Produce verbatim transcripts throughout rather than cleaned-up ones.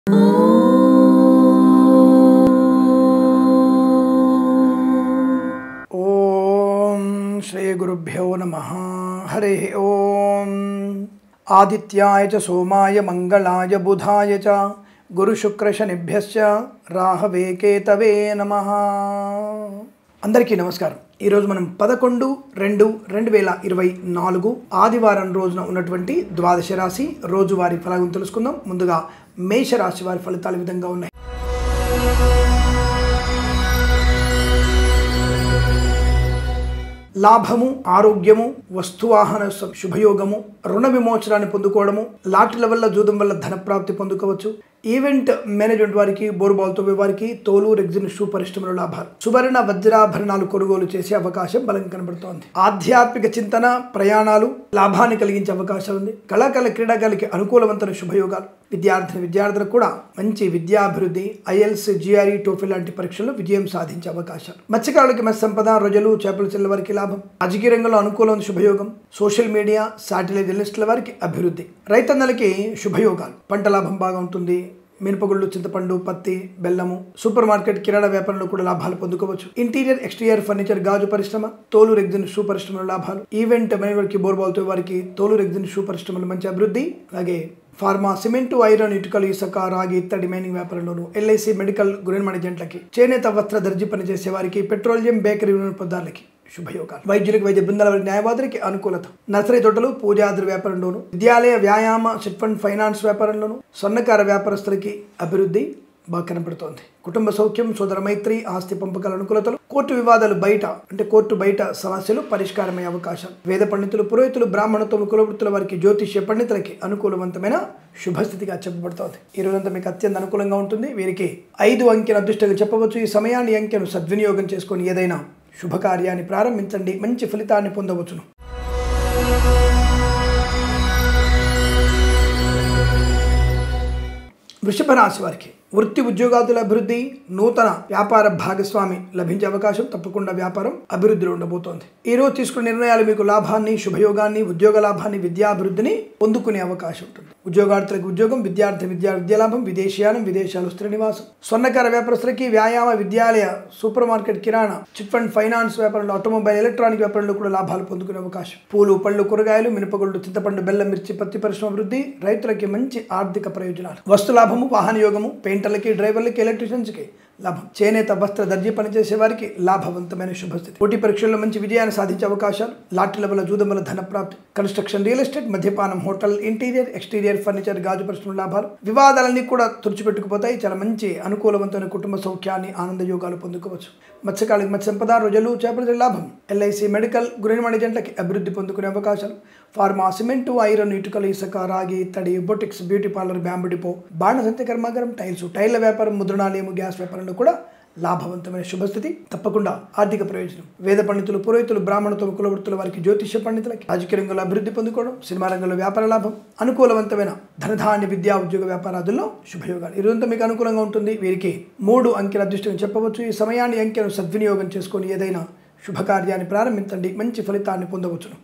ఓం శ్రీ గురుభ్యో నమః. హరి ఓం. ఆదిత్యాయ చ సోమాయ మంగళాయ బుధాయ చ గురుశుక్రశనిభ్యశ్చ రాహవే కేతవే నమః. అందరికీ నమస్కారం. ఈరోజు మనం పదకొండు రెండు రెండు వేల ఇరవై నాలుగు ఆదివారం రోజున ఉన్నటువంటి ద్వాదశ రాశి రోజువారీ ఫలాలను తెలుసుకుందాం. ముందుగా మేషరాశి వారి ఫలితాలు ఈ విధంగా ఉన్నాయి. లాభము, ఆరోగ్యము, వస్తువాహన శుభయోగము, రుణ విమోచనాన్ని పొందుకోవడము, లాటరీల వల్ల జూదం వల్ల ధనప్రాప్తి పొందుకోవచ్చు. ఈవెంట్ మేనేజ్మెంట్ వారికి, బోరుబాల్తో వారికి, తోలు రెగ్జిన్ షూ పరిశ్రమల లాభాలు, సువర్ణ వజ్రాభరణాలు కొనుగోలు చేసే అవకాశం బలంగా కనబడుతోంది. ఆధ్యాత్మిక చింతన, ప్రయాణాలు లాభాన్ని కలిగించే అవకాశం ఉంది. కళాకారుల క్రీడాకారులకి అనుకూలవంతమైన శుభయోగాలు. విద్యార్థిని విద్యార్థులకు కూడా మంచి విద్యాభివృద్ధి, ఐఎల్స్, జిఆర్ఈ, టోఫిల్ లాంటి పరీక్షల్లో విజయం సాధించే అవకాశాలు. మత్స్యకారులకి మత్స్య సంపద, రొయ్యలు, చేపల చెల్లెల వారికి లాభం. రాజకీయ రంగంలో అనుకూలమైన శుభయోగం. సోషల్ మీడియా, శాటిలైట్ జర్నలిస్టుల వారికి అభివృద్ధి. రైతన్నలకి శుభయోగాలు. పంట లాభం బాగా ఉంటుంది. మినపగుళ్ళు, చింతపండు, పత్తి, బెల్లము, సూపర్ మార్కెట్, కిరాణా వ్యాపారంలో కూడా లాభాలు పొందుకోవచ్చు. ఇంటీరియర్, ఎక్స్టీరియర్ ఫర్నిచర్, గాజు పరిశ్రమ, తోలు రెగ్జిన్ షూ పరిశ్రమలో లాభాలు. ఈవెంట్ మేనేజ్మెంట్కి, బోర్బాల్తో వారికి, తోలు రెగ్జిన్ షూ పరిశ్రమలో మంచి అభివృద్ధి. అలాగే ఫార్మా, సిమెంటు, ఐరన్, ఇటుకలు, ఇసుక, రాగి, ఇత్తడి, మైనింగ్ వ్యాపారంలోను, ఎల్ఐసి, మెడికల్, గురెన్ మేనేజెంట్లకి, చేనేత వస్త్ర దర్జీ పనిచేసే వారికి, పెట్రోలియం, బేకరీ వినియోగదారులకి శుభయోగాలు. వైద్యులకు, వైద్య బృందాల వారికి, న్యాయవాదులకి అనుకూలత. నర్సరీ తోటలు, పూజాద్రి వ్యాపారంలోను, విద్యాలయ, వ్యాయామ, చిట్ ఫండ్, ఫైనాన్స్ వ్యాపారంలోను, స్వర్ణకార వ్యాపారస్తులకి అభివృద్ధి బాగా కనబడుతోంది. కుటుంబ సౌఖ్యం, సోదర మైత్రి, ఆస్తి పంపకాల అనుకూలతలు, కోర్టు వివాదాలు బయట అంటే కోర్టు బయట సమస్యలు పరిష్కారమయ్యే అవకాశాలు. వేద పండితులు, పురోహితులు, బ్రాహ్మణత్వం, కులవృత్తుల వారికి, జ్యోతిష్య పండితులకి అనుకూలవంతమైన శుభస్థితిగా చెప్పబడుతోంది. ఈ రోజంతా మీకు అత్యంత అనుకూలంగా ఉంటుంది. వీరికి ఐదు అంకెను అదృష్టంగా చెప్పవచ్చు. ఈ సమయాన్ని, అంకెను సద్వినియోగం చేసుకొని ఏదైనా శుభకార్యాన్ని ప్రారంభించండి. మంచి ఫలితాన్ని పొందవచ్చును. వృషభ రాశి వారికి వృత్తి, ఉద్యోగాదుల అభివృద్ధి, నూతన వ్యాపార భాగస్వామి లభించే అవకాశం. తప్పకుండా వ్యాపారం అభివృద్ధిలో ఉండబోతోంది. ఈ రోజు తీసుకున్న నిర్ణయాలు మీకు లాభాన్ని, శుభయోగాన్ని, ఉద్యోగ లాభాన్ని, విద్యాభివృద్ధిని పొందుకునే అవకాశం ఉంటుంది. ఉద్యోగార్థులకు ఉద్యోగం, విద్యార్థి విద్యా విద్యాలాభం, విదేశీయానం, విదేశాలు స్థిర నివాసం, స్వర్ణకార వ్యాపారస్తులకి వ్యాయామ, విద్యాలయ, సూపర్ మార్కెట్, కిరాణా, చిట్ ఫండ్, ఫైనాన్స్ వ్యాపారంలో, ఆటోమొబైల్, ఎలక్ట్రానిక్ వ్యాపారంలో కూడా లాభాలు పొందుకునే అవకాశం. పూలు, పళ్ళు, కూరగాయలు, మినపగుళ్ళు, చింతపండు, బెల్లం, మిర్చి, పత్తి పరిశ్రమ అభివృద్ధి. రైతులకి మంచి ఆర్థిక ప్రయోజనాలు. వస్తు లాభము, వాహన యోగము, పెయింటర్లకి, డ్రైవర్లకి, ఎలక్ట్రీషియన్స్కి లాభం. చేనేత వస్త్ర దర్జీ పనిచేసే వారికి లాభవంతమైన శుభస్థితి. పోటీ పరీక్షల్లో మంచి విజయాన్ని సాధించే అవకాశాలు. లాటరీల వల్ల, జూదం వల్ల ధనప్రాప్తి. కన్స్ట్రక్షన్, రియల్ ఎస్టేట్, మద్యపానం, హోటల్, ఇంటీరియర్, ఎక్స్టీరియర్ ఫర్నిచర్, గాజు పరిశ్రమ లాభాలు. వివాదాలన్నీ కూడా తుడిచిపెట్టుకుపోతాయి. చాలా మంచి అనుకూలవంతమైన కుటుంబ సౌఖ్యాన్ని, ఆనంద యోగాలు పొందుకోవచ్చు. మత్స్యకారులకు మత్స్య సంపద, రొయ్యలు, చేపల లాభం. ఎల్ఐసి, మెడికల్, గురెన్ మేనేజెంట్లకి అభివృద్ధి పొందుకునే అవకాశాలు. ఫార్మా, సిమెంటు, ఐరన్, ఇటుకలు, ఇసుక, రాగి, ఇత్తడి, boutiques, beauty parlour, bamboo depot, బాణసంచ కర్మాగారం, టైల్స్, టైర్ల వ్యాపారం, ముద్రణాలయము, గ్యాస్ వ్యాపారంలో కూడా లాభవంతమైన శుభస్థితి. తప్పకుండా ఆర్థిక ప్రయోజనం. వేద పండితులు, పురోహితులు, బ్రాహ్మణత్వం, కులవృత్తుల వారికి, జ్యోతిష్య పండితులకి, రాజకీయ రంగంలో అభివృద్ధి పొందుకోవడం, సినిమా రంగంలో వ్యాపార లాభం, అనుకూలవంతమైన ధనధాన్య, విద్యా, ఉద్యోగ వ్యాపారాదుల్లో శుభయోగాలు. ఈ రోజంతా మీకు అనుకూలంగా ఉంటుంది. వీరికి మూడు అంకెల అదృష్టం చెప్పవచ్చు. ఈ సమయాన్ని, అంకెను సద్వినియోగం చేసుకొని ఏదైనా శుభకార్యాన్ని ప్రారంభించండి. మంచి ఫలితాన్ని పొందవచ్చును.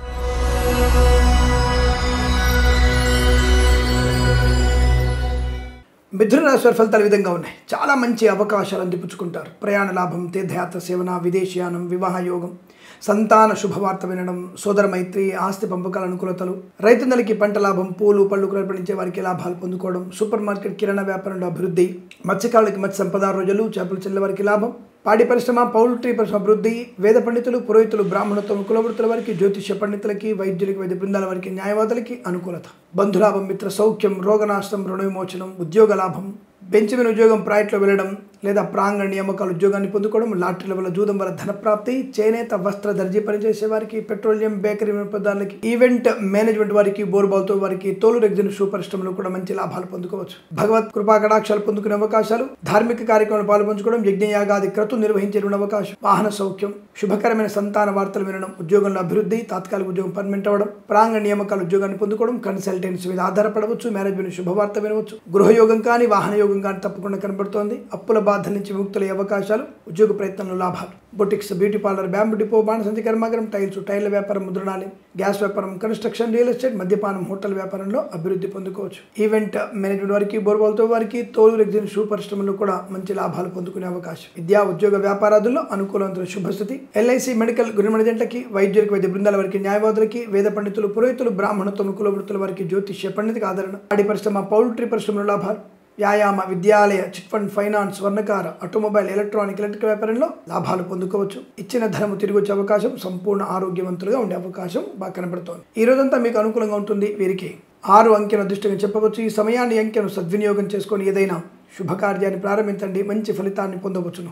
మిథున రాశి వారి ఫలితాలు ఈ విధంగా ఉన్నాయి. చాలా మంచి అవకాశాలు అందిపుచ్చుకుంటారు. ప్రయాణ లాభం, తీర్థయాత్ర సేవన, విదేశీయానం, వివాహ యోగం, సంతాన శుభవార్త వినడం, సోదర మైత్రి, ఆస్తి పంపకాల అనుకూలతలు. రైతన్నలకి పంట లాభం, పూలు, పళ్ళు పండించే వారికి లాభాలు పొందుకోవడం, సూపర్ మార్కెట్, కిరాణా వ్యాపారంలో అభివృద్ధి. మత్స్యకారులకి మత్స్య సంపద, రొయ్యలు, చేపలు చెల్లెల వారికి లాభం. పాడి పరిశ్రమ, పౌల్ట్రీ పరిశ్రమ అభివృద్ధి. వేద పండితులు, పురోహితులు, బ్రాహ్మణత్వం, కులవృత్తుల వారికి, జ్యోతిష్య పండితులకి, వైద్యులకి, వైద్య బృందాల వారికి, న్యాయవాదులకి అనుకూలత. బంధులాభం, మిత్ర సౌఖ్యం, రోగనాశనం, రుణ విమోచనం, ఉద్యోగ లాభం. బెంచమిన ఉద్యోగం, ప్రాయట్లో వెళ్ళడం లేదా ప్రాంగణ నియామకాల ఉద్యోగాన్ని పొందుకోవడం, లాటరీల వల్ల, జూదం వల్ల ధనప్రాప్తి. చేనేత వస్త్ర దర్జీ పనిచేసే వారికి, పెట్రోలియం, బేకరీ వినియోగదారులకి, ఈవెంట్ మేనేజ్మెంట్ వారికి, బోర్బాల్తో వారికి, తోలు రెగ్జిన్ షూ పరిశ్రమలో కూడా మంచి లాభాలు పొందుకోవచ్చు. భగవత్ కృపా కటాక్షాలు పొందుకునే అవకాశాలు. ధార్మిక కార్యక్రమాలు పాల్పంచుకోవడం, యజ్ఞయాగాది క్రతు నిర్వహించే అవకాశం. వాహన సౌఖ్యం, శుభకరమైన సంతాన వార్తలు వినడం, ఉద్యోగంలో అభివృద్ధి, తాత్కాలిక ఉద్యోగం పర్మనెంట్ అవ్వడం, ప్రాంగణ నియామకాల ఉద్యోగాన్ని పొందుకోవడం, కన్సల్టెన్సీ మీద ఆధారపడవచ్చు, మ్యారేజ్మెంట్ శుభవార్త వినవచ్చు. గృహయోగం కానీ, వాహన యోగం కానీ తప్పకుండా కనబడుతోంది. అప్పుల బాధల నుంచి విముక్తులయ్యే అవకాశాలు, ఉద్యోగ ప్రయత్నంలో లాభాలు. Boutiques, beauty parlour, bamboo depot, బాణసంచి కర్మాగారం, టైల్స్, టైర్ల వ్యాపారం, ముద్రణాలయం, గ్యాస్ వ్యాపారం, కన్స్ట్రక్షన్, రియల్ ఎస్టేట్, మద్యపానం, హోటల్ వ్యాపారంలో అభివృద్ధి పొందుకోవచ్చు. ఈవెంట్ మేనేజ్మెంట్ వారికి, బోర్బాల్తో వారికి, తోలు రెగ్జిన్ షూ పరిశ్రమలో కూడా మంచి లాభాలు పొందుకునే అవకాశం. విద్యా ఉద్యోగ వ్యాపారాదుల్లో అనుకూలవంతుల శుభస్థితి. ఎల్ఐసి మెడికల్ గురిమణజంటకి, వైద్యులకి, వైద్య బృందాల వారికి, న్యాయవాదులకి, వేద పండితులు, పురోహితులు, బ్రాహ్మణత్వం, కులవృత్తుల వారికి, జ్యోతిష్య పండితులకు ఆదరణ. పాడి పరిశ్రమ, పౌల్ట్రీ పరిశ్రమలో లాభాలు. వ్యాయామ, విద్యాలయ, చిట్ ఫండ్, ఫైనాన్స్, స్వర్ణకార, ఆటోమొబైల్, ఎలక్ట్రానిక్, ఎలక్ట్రికల్ వ్యాపారంలో లాభాలు పొందుకోవచ్చు. ఇచ్చిన ధనము తిరిగి వచ్చే అవకాశం, సంపూర్ణ ఆరోగ్యవంతులుగా ఉండే అవకాశం బాగా కనబడుతోంది. ఈ రోజంతా మీకు అనుకూలంగా ఉంటుంది. వీరికి ఆరు అంకెను అదృష్టంగా చెప్పవచ్చు. ఈ సమయాన్ని అంకెను సద్వినియోగం చేసుకొని ఏదైనా శుభకార్యాన్ని ప్రారంభించండి, మంచి ఫలితాన్ని పొందవచ్చును.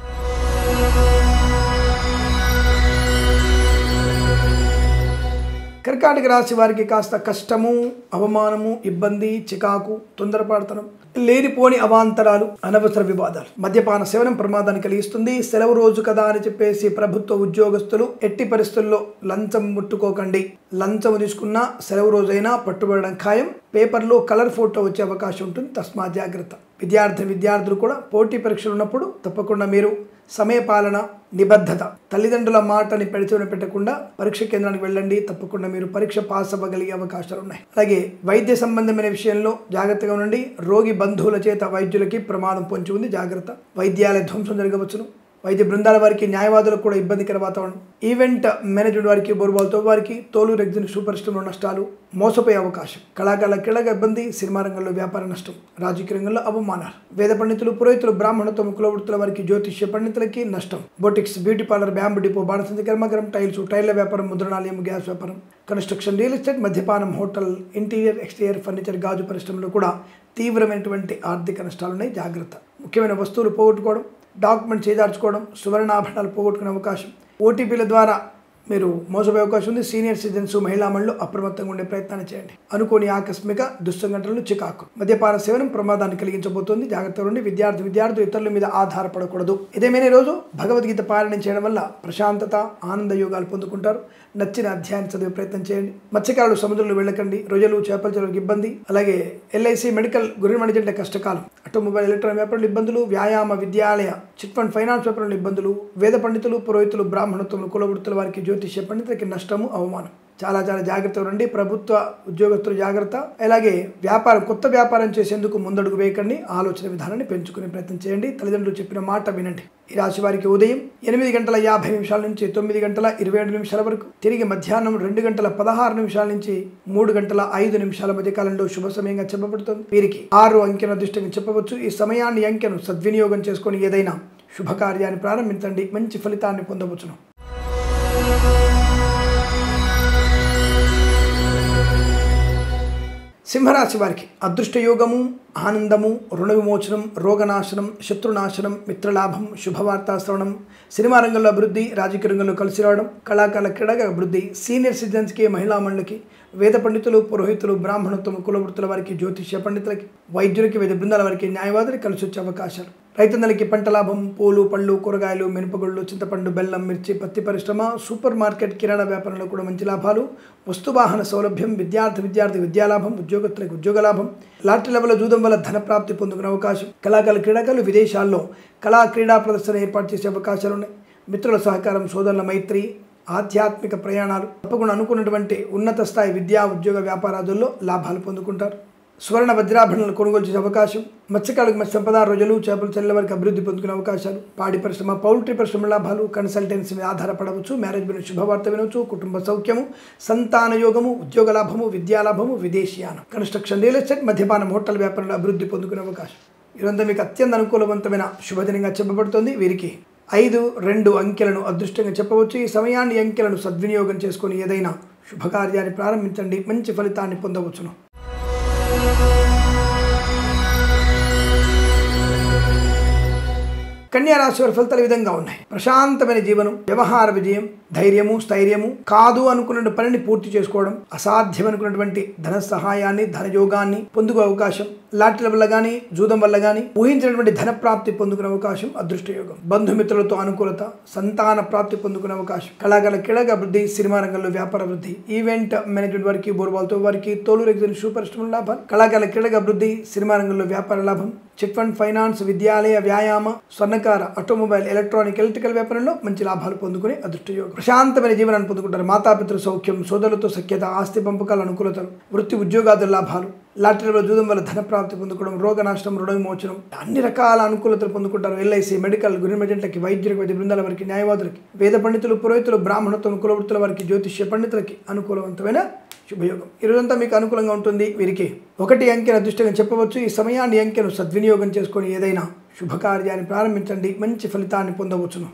కర్కాటక రాశి వారికి కాస్త కష్టము, అవమానము, ఇబ్బంది, చికాకు, తొందరపాటుతనం, లేనిపోని అవాంతరాలు, అనవసర వివాదాలు, మద్యపాన సేవనం ప్రమాదాన్ని కలిగిస్తుంది. సెలవు రోజు కదా అని చెప్పేసి ప్రభుత్వ ఉద్యోగస్తులు ఎట్టి పరిస్థితుల్లో లంచం ముట్టుకోకండి. లంచం తీసుకున్నా సెలవు రోజైనా పట్టుబడడం ఖాయం. పేపర్లో కలర్ ఫోటో వచ్చే అవకాశం ఉంటుంది, తస్మా జాగ్రత్త. విద్యార్థి విద్యార్థులు కూడా పోటీ పరీక్షలు ఉన్నప్పుడు తప్పకుండా మీరు సమయపాలన, నిబద్ధత, తల్లిదండ్రుల మాటని పెడిచెవిన పెట్టకుండా పరీక్ష కేంద్రానికి వెళ్ళండి. తప్పకుండా మీరు పరీక్ష పాస్ అవ్వగలిగే అవకాశాలు ఉన్నాయి. అలాగే వైద్య సంబంధమైన విషయంలో జాగ్రత్తగా ఉండండి. రోగి బంధువుల చేత వైద్యులకి ప్రమాదం పొంచి ఉంది, జాగ్రత్త. వైద్యాలయ ధ్వంసం జరగవచ్చును. వైద్య బృందాల వారికి, న్యాయవాదులకు కూడా ఇబ్బందికర వాతావరణం. ఈవెంట్ మేనేజ్మెంట్ వారికి, బోర్బాల్తో వారికి, తోలు రెగ్జిన్ షూ పరిశ్రమలో నష్టాలు, మోసపోయే అవకాశం. కళాకారుల కీలక ఇబ్బంది, సినిమా రంగంలో వ్యాపార నష్టం, రాజకీయ రంగంలో అవమానాలు. వేద పండితులు, పురోహితులు, బ్రాహ్మణత్వం, కులవృత్తుల వారికి, జ్యోతిష్య పండితులకి నష్టం. Boutiques, beauty parlour, bamboo depot, బాణసంచి కర్మాగారం, టైల్స్, టైర్ల వ్యాపారం, ముద్రణాలయం, గ్యాస్ వ్యాపారం, కన్స్ట్రక్షన్, రియల్ ఎస్టేట్, మద్యపానం, హోటల్, ఇంటీరియర్, ఎక్స్టీరియర్, ఫర్నిచర్, గాజు పరిశ్రమలో కూడా తీవ్రమైనటువంటి ఆర్థిక నష్టాలున్నాయి, జాగ్రత్త. ముఖ్యమైన వస్తువులు పోగొట్టుకోవడం, డాక్యుమెంట్స్ చేదార్చుకోవడం, సువర్ణాభరణాలు పోగొట్టుకునే అవకాశం, ఓటీపీల ద్వారా మీరు మోసపోయే అవకాశం ఉంది. సీనియర్ సిటిజన్స్, మహిళా మహిళలు అప్రమత్తంగా ఉండే ప్రయత్నాన్ని చేయండి. అనుకోని ఆకస్మిక దుస్సంఘటనలు, చికాకు, మద్యపాన సేవనం ప్రమాదాన్ని కలిగించబోతోంది, జాగ్రత్తగా ఉండి. విద్యార్థి విద్యార్థులు ఇతరుల మీద ఆధారపడకూడదు. ఇదేమైనా రోజు భగవద్గీత పారాయణం చేయడం వల్ల ప్రశాంతత, ఆనంద యోగాలు పొందుకుంటారు. నచ్చిన అధ్యాయం చదివే ప్రయత్నం చేయండి. మత్స్యకారులు సముద్రంలో వెళ్ళకండి. రొయ్యలు, చేపల చెరువులకు ఇబ్బంది. అలాగే ఎల్ఐసి మెడికల్ గురిమణజంట కష్టకాలం. ఆటోమొబైల్, ఎలక్ట్రానిక్ వ్యాపారంలో ఇబ్బందులు. వ్యాయామ, విద్యాలయ, చిట్ ఫండ్, ఫైనాన్స్ వ్యాపారంలో ఇబ్బందులు. వేద పండితులు, పురోహితులు, బ్రాహ్మణత్వం, కులవృత్తుల వారికి, జ్యోతిష్య పండితులకి నష్టము, అవమానం. చాలా చాలా జాగ్రత్తగా ఉండండి. ప్రభుత్వ ఉద్యోగస్తులు జాగ్రత్త. అలాగే వ్యాపారం, కొత్త వ్యాపారం చేసేందుకు ముందడుగు వేయకండి. ఆలోచన విధానాన్ని పెంచుకునే ప్రయత్నం చేయండి. తల్లిదండ్రులు చెప్పిన మాట వినండి. ఈ రాశి వారికి ఉదయం ఎనిమిది గంటల యాభై నిమిషాల నుంచి తొమ్మిది గంటల ఇరవై ఏడు నిమిషాల వరకు, తిరిగి మధ్యాహ్నం రెండు గంటల పదహారు నిమిషాల నుంచి మూడు గంటల ఐదు నిమిషాల మధ్య కాలంలో శుభ సమయంగా చెప్పబడుతుంది. వీరికి ఆరు అంకెను అదృష్టంగా చెప్పవచ్చు. ఈ సమయాన్ని అంకెను సద్వినియోగం చేసుకొని ఏదైనా శుభకార్యాన్ని ప్రారంభించండి, మంచి ఫలితాన్ని పొందవచ్చును. సింహరాశి వారికి అదృష్ట యోగము, ఆనందము, రుణ విమోచనం, రోగనాశనం, శత్రునాశనం, మిత్రలాభం, శుభవార్తా శ్రవణం, సినిమా రంగంలో అభివృద్ధి, రాజకీయ రంగంలో కలిసి రావడం, కళాకారుల క్రీడగా అభివృద్ధి, సీనియర్ సిటిజన్స్కి, మహిళా మండలికి, వేద పండితులు, పురోహితులు, బ్రాహ్మణత్వం, కులవృత్తుల వారికి, జ్యోతిష్య పండితులకి, వైద్యులకి, వేద బృందాల వారికి, న్యాయవాదులకి కలిసి వచ్చే అవకాశాలు. రైతన్నలకి పంట లాభం, పూలు, పళ్ళు, కూరగాయలు, మినపగుళ్ళు, చింతపండు, బెల్లం, మిర్చి, పత్తి పరిశ్రమ, సూపర్ మార్కెట్, కిరాణా వ్యాపారంలో కూడా మంచి లాభాలు. వస్తువాహన సౌలభ్యం, విద్యార్థి విద్యార్థి విద్యాలాభం, ఉద్యోగస్తులకు ఉద్యోగ లాభం, లాటరీ లెవెల్లో జూదం వల్ల ధన ప్రాప్తి పొందుకునే అవకాశం. కళాకారుల క్రీడాకారులు విదేశాల్లో కళా క్రీడా ప్రదర్శన ఏర్పాటు చేసే అవకాశాలు ఉన్నాయి. మిత్రుల సహకారం, సోదరుల మైత్రి, ఆధ్యాత్మిక ప్రయాణాలు, తప్పకుండా అనుకున్నటువంటి ఉన్నత స్థాయి విద్యా ఉద్యోగ వ్యాపారాదుల్లో లాభాలు పొందుకుంటారు. స్వర్ణ వజ్రాభరణాలు కొనుగోలు చేసే అవకాశం. మత్స్యకారులకు మత్స్య సంపద, రోజులు, చేపలు, చెల్లెల వరకు అభివృద్ధి పొందుకునే అవకాశాలు. పాడి పరిశ్రమ, పౌల్ట్రీ పరిశ్రమ లాభాలు. కన్సల్టెన్సీ మీద ఆధారపడవచ్చు. మ్యారేజ్ మీద శుభవార్త వినవచ్చు. కుటుంబ సౌఖ్యము, సంతాన యోగము, ఉద్యోగ లాభము, విద్యాలాభము, విదేశీయానం, కన్స్ట్రక్షన్, రియల్ ఎస్టేట్, మద్యపానం, హోటల్ వ్యాపారంలో అభివృద్ధి పొందుకునే అవకాశం. ఇదంతా మీకు అత్యంత అనుకూలవంతమైన శుభదినంగా చెప్పబడుతుంది. వీరికి ఐదు రెండు అంకెలను అదృష్టంగా చెప్పవచ్చు. ఈ సమయాన్ని అంకెలను సద్వినియోగం చేసుకొని ఏదైనా శుభకార్యాన్ని ప్రారంభించండి, మంచి ఫలితాన్ని పొందవచ్చును. కన్యా రాశి వారి ఫలితాలు ఈ విధంగా ఉన్నాయి. ప్రశాంతమైన జీవనం, వ్యవహార విజయం, ధైర్యము స్థైర్యము, కాదు అనుకున్న పనిని పూర్తి చేసుకోవడం, అసాధ్యం అనుకున్నటువంటి ధన సహాయాన్ని ధనయోగాన్ని పొందుకునే అవకాశం, లాటరీల వల్ల కానీ జూదం వల్ల కానీ ఊహించినటువంటి ధన ప్రాప్తి పొందుకునే అవకాశం, అదృష్టయోగం, బంధుమిత్రులతో అనుకూలత, సంతాన ప్రాప్తి పొందుకునే అవకాశం, కళాకారుల క్రీడా అభివృద్ధి, సినిమా రంగంలో వ్యాపార అభివృద్ధి, ఈవెంట్ మేనేజ్మెంట్ వారికి, బోర్బాల్తో వారికి, తోలు రెగ్జిన్ షూ పరిశ్రమల లాభాలు, కళాకారుల క్రీడా అభివృద్ధి, సినిమా రంగంలో వ్యాపార లాభం, చిట్ ఫండ్ ఫైనాన్స్, విద్యాలయ వ్యాయామ, స్వర్ణకార, ఆటోమొబైల్, ఎలక్ట్రానిక్, ఎలక్ట్రికల్ వ్యాపారంలో మంచి లాభాలు పొందుకునే అదృష్టయోగం, ప్రశాంతమైన జీవనాన్ని పొందుకుంటారు, మాతాపితృ సౌఖ్యం, సోదరులతో సఖ్యత, ఆస్తి పంపకాల అనుకూలతలు, వృత్తి ఉద్యోగాదుల లాభాలు, లాటరీలో జూదం వల్ల ధన ప్రాప్తి పొందుకోవడం, రోగ నష్టం, రుణ విమోచనం, అన్ని రకాల అనుకూలతలు పొందుకుంటారు. ఎల్ఐసి, మెడికల్, గృహమేజెంట్లకి, వైద్యులకు, వైద్య బృందాల వారికి, న్యాయవాదులకి, వేద పండితులు, పురోహితులు, బ్రాహ్మణత్వం, కులవృత్తుల వారికి, జ్యోతిష్య పండితులకి అనుకూలవంతమైన శుభయోగం. ఈరోజంతా మీకు అనుకూలంగా ఉంటుంది. వీరికి ఒకటి అంకెను అదృష్టంగా చెప్పవచ్చు. ఈ సమయాన్ని అంకెను సద్వినియోగం చేసుకొని ఏదైనా శుభకార్యాన్ని ప్రారంభించండి, మంచి ఫలితాన్ని పొందవచ్చును.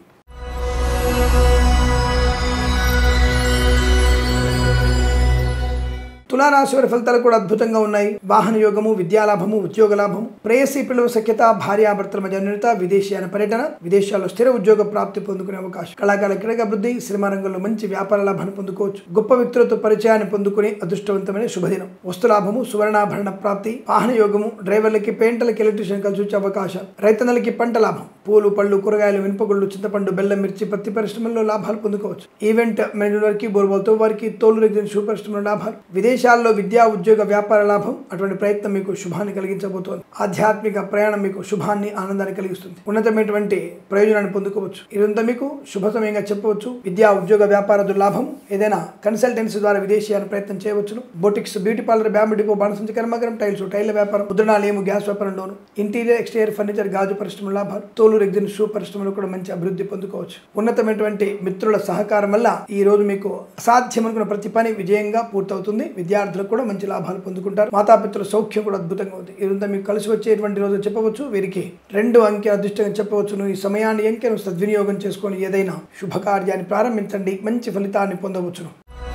తులారాశి వారి ఫలితాలు కూడా అద్భుతంగా ఉన్నాయి. వాహన యోగము, విద్యాలాభము, ఉద్యోగ లాభము, ప్రేయసి పిల్లల సఖ్యత, భార్యాభర్తల మధ్య అన్యోన్యత, విదేశీయాన పర్యటన, విదేశాల్లో స్థిర ఉద్యోగ ప్రాప్తి పొందుకునే అవకాశం, కళాకారుల క్రీడా అభివృద్ధి, సినిమా రంగంలో మంచి వ్యాపార లాభాన్ని పొందుకోవచ్చు, గొప్ప వ్యక్తులతో పరిచయాన్ని పొందుకునే అదృష్టవంతమైన శుభదినం, వస్తులాభము, సువర్ణాభరణ ప్రాప్తి, వాహన యోగము, డ్రైవర్లకి, పెయింటర్లకి, ఎలక్ట్రీషియన్ కలిసి వచ్చే అవకాశాలు, రైతన్నలకి పంట లాభం, పూలు పళ్ళు, కూరగాయలు, మినపగుళ్ళు, చింతపండు, బెల్లం, మిర్చి, పత్తి పరిశ్రమల్లో లాభాలు పొందుకోవచ్చు. ఈవెంట్ మేనేజ్మెంట్ వారికి, బోర్బాల్తో వారికి, తోలు రెగ్జిన్ షూ పరిశ్రమలో లాభాలు, విదేశాల్లో విద్యా ఉద్యోగ వ్యాపార లాభం, అటువంటి ప్రయత్నం మీకు శుభాన్ని కలిగించబోతోంది. ఆధ్యాత్మిక ప్రయాణం మీకు శుభాన్ని, ఆనందాన్ని కలిగిస్తుంది. ఉన్నతమైనటువంటి ప్రయోజనాన్ని పొందుకోవచ్చు. ఇదంతా మీకు శుభ సమయంగా చెప్పవచ్చు. విద్యా ఉద్యోగ వ్యాపార లాభం, ఏదైనా కన్సల్టెన్సీ ద్వారా విదేశీయాన ప్రయత్నం చేయవచ్చును. Boutiques, beauty parlour, bamboo depot, బాణసంచి కర్మాగారం, టైల్స్, టైల్ వ్యాపారం, ముద్రణాలయము, గ్యాస్ వ్యాపారంలోను, ఇంటీరియర్ ఎక్స్టీరియర్ ఫర్నిచర్, గాజు పరిశ్రమ లాభాలు, తోలు రెగ్జిన్ షూ పరిశ్రమలో కూడా మంచి అభివృద్ధి పొందుకోవచ్చు. ఉన్నతమైనటువంటి మిత్రుల సహకారం వల్ల ఈ రోజు మీకు అసాధ్యం అనుకున్న ప్రతి పని విజయంగా పూర్తవుతుంది. విద్యార్థులకు కూడా మంచి లాభాలు పొందుకుంటారు. మాతాపితృల సౌఖ్యం కూడా అద్భుతంగా ఉంది. ఇదంతా మీకు కలిసి వచ్చేటువంటి రోజు చెప్పవచ్చు. వీరికి రెండు అంకె అదృష్టంగా చెప్పవచ్చును. ఈ సమయాన్ని అంకెను సద్వినియోగం చేసుకొని ఏదైనా శుభకార్యాన్ని ప్రారంభించండి, మంచి ఫలితాన్ని పొందవచ్చును.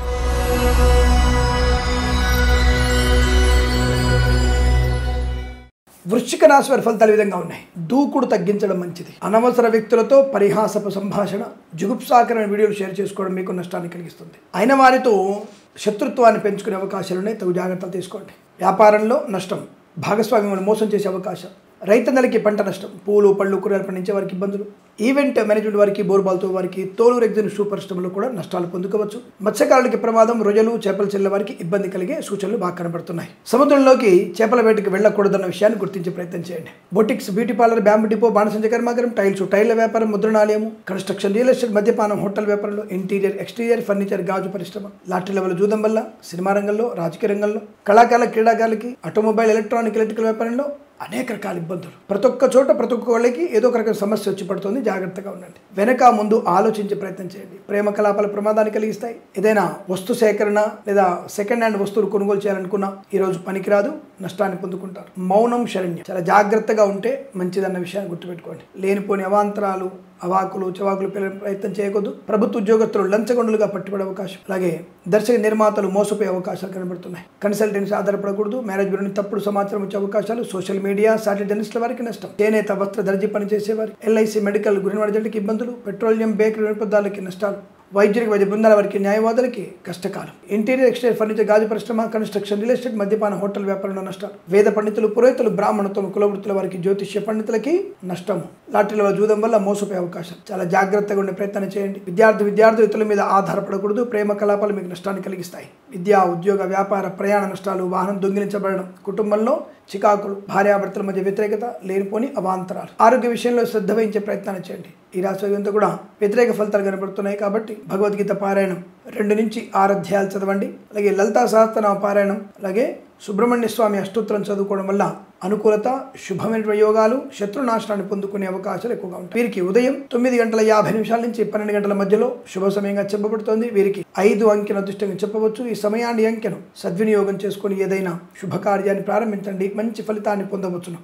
వృశ్చిక రాశి వారి ఫలితాలు ఈ విధంగా ఉన్నాయి. దూకుడు తగ్గించడం మంచిది. అనవసర వ్యక్తులతో పరిహాసపు సంభాషణ, జుగుప్సాకరమైన వీడియోలు షేర్ చేసుకోవడం మీకు నష్టాన్ని కలిగిస్తుంది. అయిన వారితో శత్రుత్వాన్ని పెంచుకునే అవకాశాలు ఉన్నాయి. తగు జాగ్రత్తలు తీసుకోండి. వ్యాపారంలో నష్టం, భాగస్వామ్యం మోసం చేసే అవకాశం, రైతన్నలకి పంట నష్టం, పూలు పళ్ళు కూరగాయలు పండించే వారికి ఇబ్బందులు, ఈవెంట్ మేనేజ్మెంట్ వారికి, బోర్బాల్తో వారికి, తోలు రెగ్జిన్ షూ పరిశ్రమలో కూడా నష్టాలు పొందుకోవచ్చు. మత్స్యకారులకి ప్రమాదం, రొయ్యలు చేపలు చెల్లె వారికి ఇబ్బంది కలిగే సూచనలు బాగా కనబడుతున్నాయి. సముద్రంలోకి చేపల వేటకి వెళ్ళకూడదన్న విషయాన్ని గుర్తించే ప్రయత్నం చేయండి. Boutiques, beauty parlour, bamboo depot, బాణసంచ కర్మాగారం, టైల్స్, టైల్ వ్యాపారం, ముద్రణాలయము, కన్స్ట్రక్షన్, రియల్ ఎస్టేట్, మద్యపానం, హోటల్ వ్యాపారంలో, ఇంటీరియర్ ఎక్స్టీరియర్ ఫర్నిచర్, గాజు పరిశ్రమ, లాటరీ లెవెల్ జూదం వల్ల, సినిమా రంగంలో, రాజకీయ రంగంలో, కళాకారుల క్రీడాకారులకి, ఆటోమొబైల్, ఎలక్ట్రానిక్, ఎలక్ట్రికల్ వ్యాపారంలో అనేక రకాల ఇబ్బందులు. ప్రతి ఒక్క చోట ప్రతి ఒక్క వాళ్ళకి ఏదో ఒక రకమైన సమస్య వచ్చి పడుతుంది. జాగ్రత్తగా ఉండండి. వెనక ముందు ఆలోచించే ప్రయత్నం చేయండి. ప్రేమ కలాపాల ప్రమాదాన్ని కలిగిస్తాయి. ఏదైనా వస్తు సేకరణ లేదా సెకండ్ హ్యాండ్ వస్తువులు కొనుగోలు చేయాలనుకున్నా ఈరోజు పనికిరాదు, నష్టాన్ని పొందుకుంటారు. మౌనం శరణ్యం. చాలా జాగ్రత్తగా ఉంటే మంచిదన్న విషయాన్ని గుర్తుపెట్టుకోండి. లేనిపోని అవాంతరాలు, అవాకులు చవాకులు ప్రయత్నం చేయకూడదు. ప్రభుత్వ ఉద్యోగస్తులు లంచగొండులుగా పట్టుబడే అవకాశం, అలాగే దర్శక నిర్మాతలు మోసపోయే అవకాశాలు కనబడుతున్నాయి. కన్సల్టెన్సీ ఆధారపడకూడదు. మ్యారేజ్ బ్యూరో తప్పుడు సమాచారం వచ్చే అవకాశాలు, సోషల్ మీడియా, సాటిలైట్ జర్నలిస్టుల వారికి నష్టం, చేనేత వస్త్ర దర్జీ పనిచేసేవారు, ఎల్ఐసి, మెడికల్, గృహమేజెంట్లకి ఇబ్బందులు, పెట్రోలియం, బేకరీ వినిపదాలకి నష్టాలు, వైద్యులకు, వైద్య బృందాల వారికి, న్యాయవాదులకి కష్టకాలం, ఇంటీరియర్ ఎక్స్టీరియర్ ఫర్నిచర్, గాజు పరిశ్రమ, కన్స్ట్రక్షన్, రియల్ ఎస్టేట్, మద్యపాన, హోటల్ వ్యాపారంలో నష్టాలు, వేద పండితులు, పురోహితులు, బ్రాహ్మణత్వం, కులవృత్తుల వారికి, జ్యోతిష్య పండితులకి నష్టం, లాటరీల జూదం వల్ల మోసపోయే అవకాశం. చాలా జాగ్రత్తగా ఉండే ప్రయత్నం చేయండి. విద్యార్థి విద్యార్థులు ఇతరుల మీద ఆధారపడకూడదు. ప్రేమ కలాపాలు మీకు నష్టాన్ని కలిగిస్తాయి. విద్యా ఉద్యోగ వ్యాపార ప్రయాణ నష్టాలు, వాహనం దొంగిలించబడడం, కుటుంబంలో చికాకులు, భార్యాభర్తల మధ్య వ్యతిరేకత, లేనిపోని అవాంతరాలు. ఆరోగ్య విషయంలో శ్రద్ధ వహించే ప్రయత్నాన్ని చేయండి. ఈ రాశి అంతా కూడా వ్యతిరేక ఫలితాలు కనబడుతున్నాయి కాబట్టి భగవద్గీత పారాయణం రెండు నుంచి ఆరు అధ్యాయాలు చదవండి. అలాగే లలితా సహస్రనామ పారాయణం, అలాగే సుబ్రహ్మణ్య స్వామి అష్టోత్తరం చదువుకోవడం వల్ల అనుకూలత, శుభమైన యోగాలు, శత్రునాశనాన్ని పొందుకునే అవకాశాలు ఎక్కువగా ఉంటాయి. వీరికి ఉదయం తొమ్మిది గంటల యాభై నిమిషాల నుంచి పన్నెండు గంటల మధ్యలో శుభ సమయంగా చెప్పబడుతోంది. వీరికి ఐదు అంకెను అదృష్టంగా చెప్పవచ్చు. ఈ సమయాన్ని అంకెను సద్వినియోగం చేసుకుని ఏదైనా శుభకార్యాన్ని ప్రారంభించండి, మంచి ఫలితాన్ని పొందవచ్చును.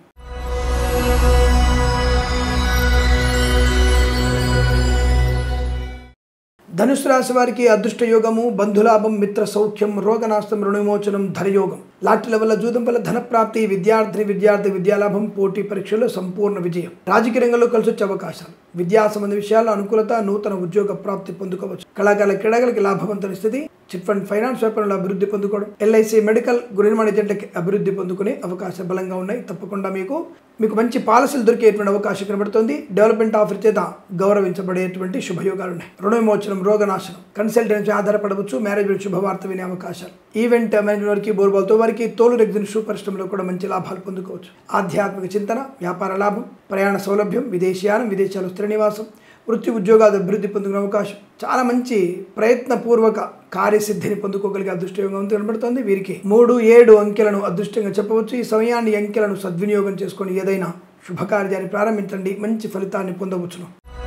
ధనుసు రాశి వారికి అదృష్ట యోగము, బంధులాభం, మిత్ర సౌఖ్యం, రోగనాశం, రుణవిమోచనం, ధనయోగం, లాటరీల వల్ల జూదం వల్ల ధనప్రాప్తి, విద్యార్థిని విద్యార్థి విద్యాలాభం, పోటీ పరీక్షల్లో సంపూర్ణ విజయం, రాజకీయ రంగంలో కలిసి వచ్చే అవకాశాలు, విద్యా సంబంధ విషయాల్లో అనుకూలత, నూతన ఉద్యోగ ప్రాప్తి పొందుకోవచ్చు. కళాకారుల క్రీడలకి లాభవంతమైన స్థితి, చిట్ ఫండ్ ఫైనాన్స్ వ్యాపారంలో అభివృద్ధి పొందుకోవడం, ఎల్ఐసి మెడికల్ గృహ నిర్మాణ ఏజెంట్లకి అభివృద్ధి పొందుకునే అవకాశాలు బలంగా ఉన్నాయి. తప్పకుండా మీకు మీకు మంచి పాలసీలు దొరికేటువంటి అవకాశం కనబడుతుంది. డెవలప్మెంట్ ఆఫర్ చేత గౌరవించబడేటువంటి శుభయోగాలు ఉన్నాయి. రుణ విమోచనం, రోగనాశనం, కన్సల్టెన్సీ ఆధారపడవచ్చు. మ్యారేజ్ శుభవార్త వినే అవకాశాలు. ఈవెంట్ మేనేజ్మెంట్ వారికి, బోర్బాల్తో వారికి, తోలు రెగ్జిన్ షూ పరిశ్రమలో కూడా మంచి లాభాలు పొందుకోవచ్చు. ఆధ్యాత్మిక చింతన, వ్యాపార లాభం, ప్రయాణ సౌలభ్యం, విదేశీయానం, విదేశాలు స్థిర నివాసం, వృత్తి ఉద్యోగాలు అభివృద్ధి పొందుకునే అవకాశం. చాలా మంచి ప్రయత్నపూర్వక కార్యసిద్ధిని పొందుకోగలిగే అదృష్టయోగం కనబడుతుంది. వీరికి మూడు ఏడు అంకెలను అదృష్టంగా చెప్పవచ్చు. ఈ సమయాన్ని అంకెలను సద్వినియోగం చేసుకొని ఏదైనా శుభకార్యాన్ని ప్రారంభించండి, మంచి ఫలితాన్ని పొందవచ్చును.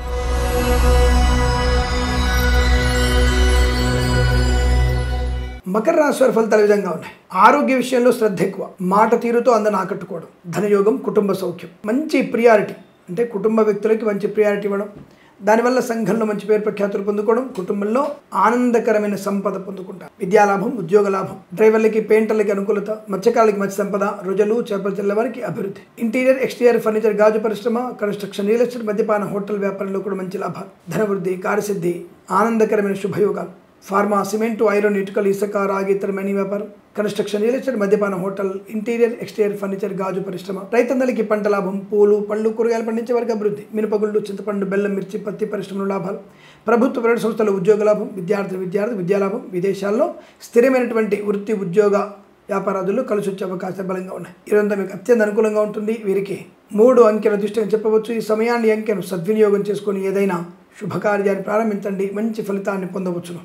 మకర రాశి వారి ఫలితాలు ఈ విధంగా ఉన్నాయి. ఆరోగ్య విషయంలో శ్రద్ధ ఎక్కువ, మాట తీరుతో అందరిని ఆకట్టుకోవడం, ధనయోగం, కుటుంబ సౌఖ్యం, మంచి ప్రియారిటీ అంటే కుటుంబ వ్యక్తులకి మంచి ప్రియారిటీ ఇవ్వడం, దానివల్ల సంఘంలో మంచి పేరు ప్రఖ్యాతులు పొందుకోవడం, కుటుంబంలో ఆనందకరమైన సంపద పొందుకుంటారు. విద్యాలాభం, ఉద్యోగ లాభం, డ్రైవర్లకి, పెయింటర్లకి అనుకూలత, మత్స్యకారులకి మంచి సంపద, రొజలు, చేపల చెల్ల వారికి అభివృద్ధి. ఇంటీరియర్, ఎక్స్టీరియర్ ఫర్నిచర్, గాజు పరిశ్రమ, కన్స్ట్రక్షన్, రియల్ ఎస్టేట్, మద్యపాన, హోటల్ వ్యాపారంలో కూడా మంచి లాభాలు, ధనవృద్ధి, కార్యసిద్ధి, ఆనందకరమైన శుభయోగాలు. ఫార్మా, సిమెంటు, ఐరన్, ఇటుకలు, ఇసుక, రాగి, ఇతర మనీ వ్యాపారం, కన్స్ట్రక్షన్, రియల్ ఎస్టేట్, మద్యపాన, హోటల్, ఇంటీరియర్, ఎక్స్టీరియర్ ఫర్నిచర్, గాజు పరిశ్రమ. రైతన్నలకి పంట లాభం, పూలు, పళ్ళు, కూరగాయలు పండించే వారికి అభివృద్ధి. మినపగుళ్ళు, చింతపండు, బెల్లం, మిర్చి, పత్తి పరిశ్రమలో లాభాలు. ప్రభుత్వ ప్రైవేట్ సంస్థల ఉద్యోగ లాభం, విద్యార్థి విద్యార్థి విద్యాలాభం, విదేశాల్లో స్థిరమైనటువంటి వృత్తి ఉద్యోగ వ్యాపారాదుల్లో కలిసి వచ్చే అవకాశాలు బలంగా ఉన్నాయి. ఇదంతా మీకు అత్యంత అనుకూలంగా ఉంటుంది. వీరికి మూడు అంకెల దృష్టిని చెప్పవచ్చు. ఈ సమయాన్ని అంకెను సద్వినియోగం చేసుకొని ఏదైనా శుభకార్యాన్ని ప్రారంభించండి, మంచి ఫలితాన్ని పొందవచ్చును.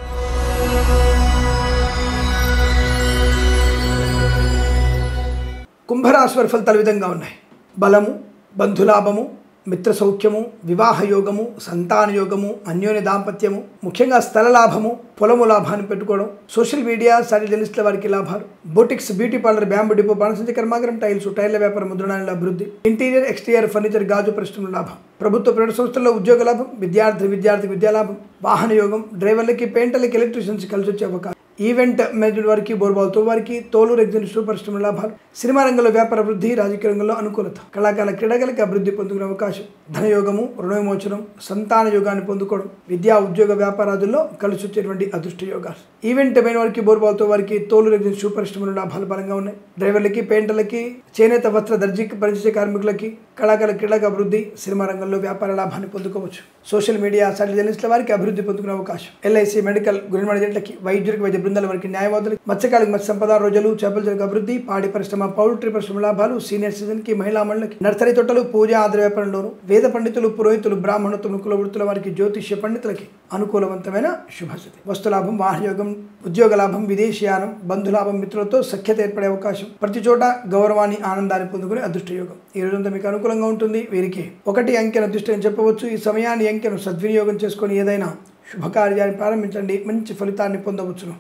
కుంభరాశి వారి ఫలితాలు విధంగా ఉన్నాయి. బలము, బంధులాభము, మిత్ర సౌఖ్యము, వివాహ యోగము, సంతాన యోగము, అన్యోన్య దాంపత్యము, ముఖ్యంగా స్థల లాభము, పొలము లాభాన్ని పెట్టుకోవడం, సోషల్ మీడియా, సారీ జర్నలిస్టుల వారికి లాభాలు, boutiques, beauty parlour, bamboo depot, బాణసంచి కర్మాగారం, టైల్స్, టైర్ల వ్యాపారం, ముద్రణాల అభివృద్ధి. ఇంటీరియర్, ఎక్స్టీరియర్ ఫర్నిచర్, గాజు పరిశ్రమల లాభం. ప్రభుత్వ ప్రైవేట్ సంస్థల్లో ఉద్యోగ లాభం, విద్యార్థి విద్యార్థి విద్యాలాభం, వాహన యోగం, డ్రైవర్లకి, పెయింటర్లకి, ఎలక్ట్రీషియన్స్ కలిసి వచ్చే అవకాశం. ఈవెంట్ మేనేజ్మెంట్ వారికి, బోర్బాల్తో వారికి, తోలు రెగ్జిన్ షూ పరిశ్రమల లాభాలు. సినిమా రంగంలో వ్యాపార అభివృద్ధి, రాజకీయ రంగంలో అనుకూలత, కళాకారుల క్రీడలకి అభివృద్ధి పొందుకునే అవకాశం. ధనయోగము, రుణ విమోచనం, సంతాన యోగాన్ని పొందుకోవడం, విద్యా ఉద్యోగ వ్యాపారాదుల్లో కలిసి వచ్చేటువంటి అదృష్ట యోగాలు. ఈవెంట్ మేనేజ్ వారికి, బోర్బాల్తో వారికి, తోలు రెగ్జిన్ షూ పరిశ్రమల లాభాలు బలంగా ఉన్నాయి. డ్రైవర్లకి, పెయింటర్లకి, చేనేత వస్త్ర దర్జీకి పరిచయ కార్మికులకి, కళాకారుల క్రీడలకు అభివృద్ధి, సినిమా రంగంలో వ్యాపార లాభాన్ని పొందుకోవచ్చు. సోషల్ మీడియా, సాటిలైట్ జర్నలిస్టుల వారికి అభివృద్ధి పొందుకునే అవకాశం. ఎల్ఐసి మెడికల్ గృహ నిర్మాణ ఏజెంట్లకి, వైద్యులకు, వైద్య బృందాల వారికి, న్యాయవాదులకి, మత్స్యకారులకు మత్స్య సంపద, రోజులు, చేపల చెరుకు అభివృద్ధి, పాడి పరిశ్రమ, పౌల్ట్రీ పరిశ్రమ లాభాలు, సీనియర్ సిటిజన్కి, మహిళా మండలికి, నర్సరీ తోటలు, పూజ ఆధార వ్యాపారంలోను, వేద పండితులు, పురోహితులు, బ్రాహ్మణత్వం, కుల వృత్తుల వారికి, జ్యోతిష్య పండితులకి అనుకూలవంతమైన శుభస్థితి. వస్తులాభం, వాహనయోగం, ఉద్యోగ లాభం, విదేశీయానం, బంధులాభం, మిత్రులతో సఖ్యత ఏర్పడే అవకాశం. ప్రతి చోట గౌరవాన్ని, ఆనందాన్ని పొందుకునే అదృష్ట యోగం. ఈ రోజంతా మీకు అనుకూలంగా ఉంటుంది. వీరికి ఒకటి అంకెను దృష్టి అని చెప్పవచ్చు. ఈ సమయాన్ని అంకెను సద్వినియోగం చేసుకొని ఏదైనా శుభకార్యాన్ని ప్రారంభించండి, మంచి ఫలితాన్ని పొందవచ్చును.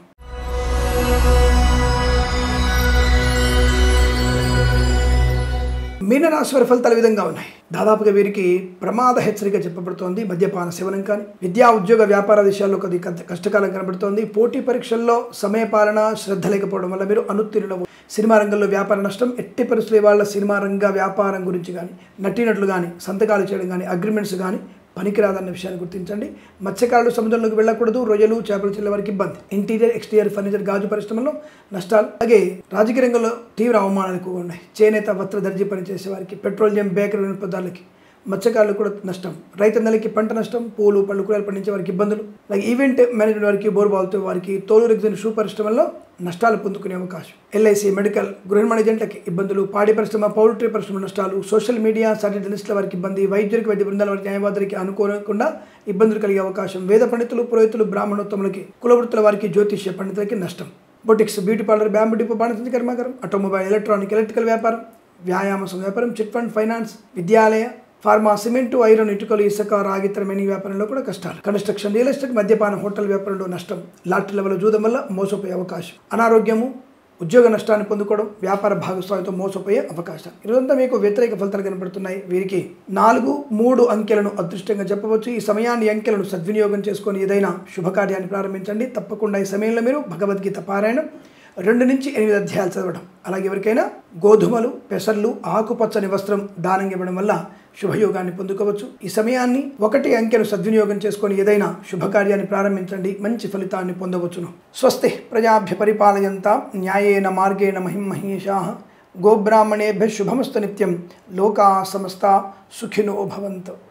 మీనరాశి వారి ఫలితాలు విధంగా ఉన్నాయి. దాదాపుగా వీరికి ప్రమాద హెచ్చరిక చెప్పబడుతోంది. మద్యపాన సేవనం కానీ, విద్యా ఉద్యోగ వ్యాపార విషయాల్లో కొద్ది కష్టకాలం కనబడుతోంది. పోటీ పరీక్షల్లో సమయపాలన, శ్రద్ధ లేకపోవడం వల్ల మీరు అనుత్తీర్ణులు. సినిమా రంగంలో వ్యాపార నష్టం. ఎట్టి పరిస్థితుల వాళ్ళ సినిమా రంగ వ్యాపారం గురించి కానీ, నటినట్లు కానీ, సంతకాలు చేయడం కానీ, అగ్రిమెంట్స్ కానీ పనికిరాదన్న విషయాన్ని గుర్తించండి. మత్స్యకారులు సముద్రంలోకి వెళ్ళకూడదు. రొయ్యలు, చేపల చెల్ల వారికి ఇబ్బంది. ఇంటీరియర్, ఎక్స్టీరియర్ ఫర్నిచర్, గాజు పరిశ్రమలో నష్టాలు. అలాగే రాజకీయ రంగంలో తీవ్ర అవమానాలు ఎక్కువగా ఉన్నాయి. చేనేత వస్త్ర దర్జీ పనిచేసే వారికి, పెట్రోలియం, బేకరీ పదార్థాలకి, మత్స్యకారులు కూడా నష్టం. రైతన్నలకి పంట నష్టం. పూలు, పళ్ళు, కూరగాయలు పండించే వారికి ఇబ్బందులు. అలాగే ఈవెంట్ మేనేజ్మెంట్ వారికి, బోర్బాల్తో వారికి, తోలు రెగ్జిన్ షూ పరిశ్రమల్లో నష్టాలు పొందుకునే అవకాశం. ఎల్ఐసి మెడికల్ గృహ నిర్మాణ ఏజెంట్లకి ఇబ్బందులు. పాడి పరిశ్రమ, పౌల్ట్రీ పరిశ్రమ నష్టాలు. సోషల్ మీడియా, సాటిలైట్ జర్నలిస్టుల వారికి ఇబ్బంది. వైద్యులకి, వైద్య బృందాల వారికి, న్యాయవాదులకి అనుకోకుండా ఇబ్బందులు కలిగే అవకాశం. వేద పండితులు, పురోహితులు, బ్రాహ్మణోత్తములకి, కులవృత్తుల వారికి, జ్యోతిష్య పండితులకి నష్టం. Boutiques, beauty parlour, bamboo depot, బాణసంచి కర్మాగారం, ఆటోమొబైల్, ఎలక్ట్రానిక్, ఎలక్ట్రికల్ వ్యాపారం, వ్యాయామ వ్యాపారం, చిట్ ఫండ్ ఫైనాన్స్, విద్యాలయ, ఫార్మా, సిమెంటు, ఐరన్, ఇటుకలు, ఇసుక, రాగి, ఇతర మనీ వ్యాపారంలో కూడా కష్టాలు. కన్స్ట్రక్షన్, రియల్ ఎస్టేట్, మద్యపాన, హోటల్ వ్యాపారంలో నష్టం. లాటరీ లెవెల్ జూదం వల్ల మోసపోయే అవకాశం. అనారోగ్యము, ఉద్యోగ నష్టాన్ని పొందుకోవడం, వ్యాపార భాగస్వామితో మోసపోయే అవకాశం. ఈరోజంతా మీకు వ్యతిరేక ఫలితాలు కనబడుతున్నాయి. వీరికి నాలుగు మూడు అంకెలను అదృష్టంగా చెప్పవచ్చు. ఈ సమయాన్ని, అంకెలను సద్వినియోగం చేసుకొని ఏదైనా శుభకార్యాన్ని ప్రారంభించండి. తప్పకుండా ఈ సమయంలో మీరు భగవద్గీత పారాయణం, రెండు నుంచి ఎనిమిది అధ్యాయాలు చదవడం, అలాగే ఎవరికైనా గోధుమలు, పెసర్లు, ఆకుపచ్చని వస్త్రం దానం ఇవ్వడం వల్ల శుభయోగాన్ని పొందుకోవచ్చు. ఈ సమయాన్ని ఒకటి అంకెను సద్వినియోగం చేసుకొని ఏదైనా శుభకార్యాన్ని ప్రారంభించండి, మంచి ఫలితాన్ని పొందవచ్చును. స్వస్తి ప్రజాభ్య పరిపాలయంతాం న్యాయేన మార్గేణ మహిం మహేషాః గోబ్రాహ్మణేభ్యః శుభమస్తు నిత్యం. లోకా సమస్తా సుఖినో భవంతు.